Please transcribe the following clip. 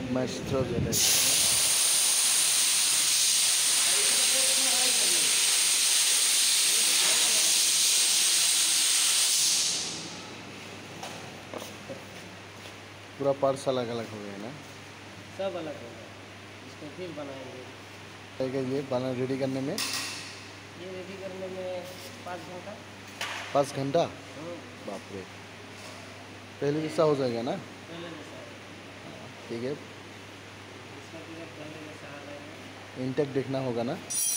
Maestro jewellers. पूरा parts अलग अलग हो गए ना, सब अलग होगा। इसको फिर बनाएंगे। ये बना रेडी करने में, ये रेडी करने में 5 घंटा। 5 घंटा? बाप रे, पहले जैसा हो जाएगा ना? पहले जैसा ठीक है, इसका पूरा पहले जैसा आ जाएगा। इंटेक देखना होगा ना।